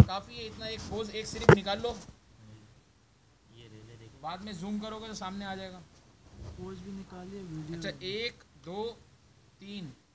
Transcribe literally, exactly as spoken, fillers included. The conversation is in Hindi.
काफ़ी है इतना। एक पोज एक सिर्फ निकाल लो, ये ले ले देखो। बाद में जूम करोगे तो सामने आ जाएगा। पोज भी निकालिए वीडियो। अच्छा एक दो तीन